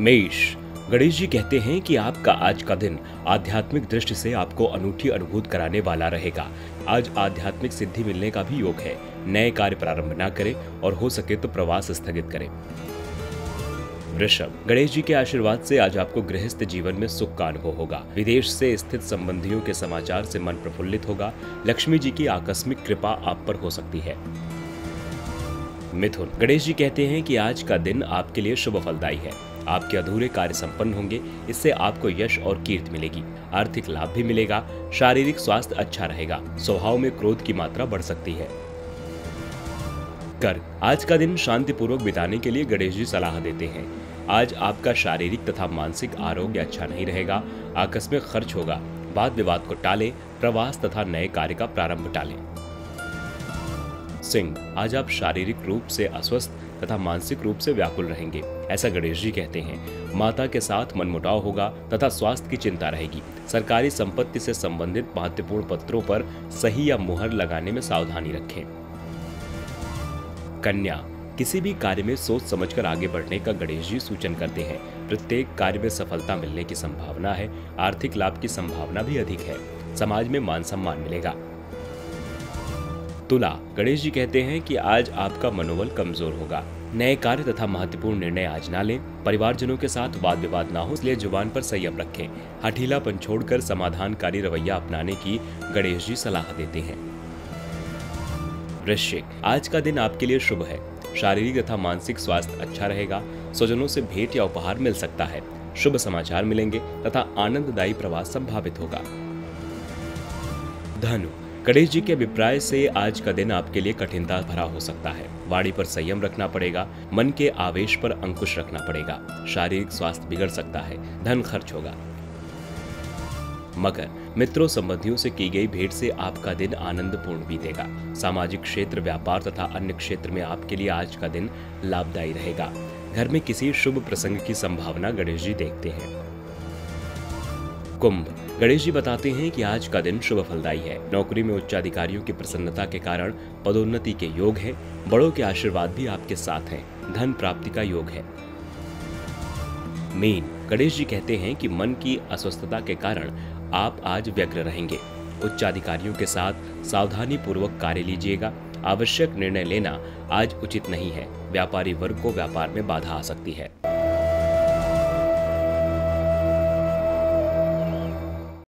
मेष, गणेश जी कहते हैं कि आपका आज का दिन आध्यात्मिक दृष्टि से आपको अनूठी अनुभूति कराने वाला रहेगा। आज आध्यात्मिक सिद्धि मिलने का भी योग है। नए कार्य प्रारंभ ना करें और हो सके तो प्रवास स्थगित करें। वृषभ, गणेश जी के आशीर्वाद से आज आपको गृहस्थ जीवन में सुख का अनुभव होगा। विदेश से स्थित संबंधियों के समाचार से मन प्रफुल्लित होगा। लक्ष्मी जी की आकस्मिक कृपा आप पर हो सकती है। मिथुन, गणेश जी कहते हैं कि आज का दिन आपके लिए शुभ फलदायी है। आपके अधूरे कार्य संपन्न होंगे। इससे आपको यश और कीर्ति मिलेगी। आर्थिक लाभ भी मिलेगा। शारीरिक स्वास्थ्य अच्छा रहेगा। स्वभाव में क्रोध की मात्रा बढ़ सकती है। कर्क, आज का दिन शांतिपूर्वक बिताने के लिए गणेश जी सलाह देते हैं। आज आपका शारीरिक तथा मानसिक आरोग्य अच्छा नहीं रहेगा। आकस्मिक खर्च होगा। वाद विवाद को टालें। प्रवास तथा नए कार्य का प्रारंभ टालें। सिंह, आज आप शारीरिक रूप से अस्वस्थ तथा मानसिक रूप से व्याकुल रहेंगे, ऐसा गणेश जी कहते हैं। माता के साथ मनमुटाव होगा तथा स्वास्थ्य की चिंता रहेगी। सरकारी संपत्ति से संबंधित महत्वपूर्ण पत्रों पर सही या मुहर लगाने में सावधानी रखें। कन्या, किसी भी कार्य में सोच समझकर आगे बढ़ने का गणेश जी सूचन करते हैं। प्रत्येक कार्य में सफलता मिलने की संभावना है। आर्थिक लाभ की संभावना भी अधिक है। समाज में मान सम्मान मिलेगा। तुला, गणेश जी कहते हैं कि आज आपका मनोबल कमजोर होगा। नए कार्य तथा महत्वपूर्ण निर्णय आज ना लें। परिवारजनों के साथ वाद विवाद ना हो, इसलिए जुबान पर संयम रखें। हठीलापन छोड़कर समाधानकारी रवैया अपनाने की गणेश जी सलाह देते हैं। वृश्चिक, आज का दिन आपके लिए शुभ है। शारीरिक तथा मानसिक स्वास्थ्य अच्छा रहेगा। स्वजनों से भेंट या उपहार मिल सकता है। शुभ समाचार मिलेंगे तथा आनंददायी प्रवास संभावित होगा। धनु, गणेश जी के अभिप्राय से आज का दिन आपके लिए कठिनता भरा हो सकता है। वाणी पर संयम रखना पड़ेगा। मन के आवेश पर अंकुश रखना पड़ेगा। शारीरिक स्वास्थ्य बिगड़ सकता है। धन खर्च होगा। मकर, मित्रों संबंधियों से की गई भेंट से आपका दिन आनंदपूर्ण बीतेगा। सामाजिक क्षेत्र, व्यापार तथा अन्य क्षेत्र में आपके लिए आज का दिन लाभदायी रहेगा। घर में किसी शुभ प्रसंग की संभावना गणेश जी देखते हैं। कुंभ, गणेश जी बताते हैं कि आज का दिन शुभ फलदायी है। नौकरी में उच्च अधिकारियों की प्रसन्नता के कारण पदोन्नति के योग है। बड़ों के आशीर्वाद भी आपके साथ हैं। धन प्राप्ति का योग है। मीन, गणेश जी कहते हैं कि मन की अस्वस्थता के कारण आप आज व्यग्र रहेंगे। उच्च अधिकारियों के साथ सावधानी पूर्वक कार्य लीजिएगा। आवश्यक निर्णय लेना आज उचित नहीं है। व्यापारी वर्ग को व्यापार में बाधा आ सकती है।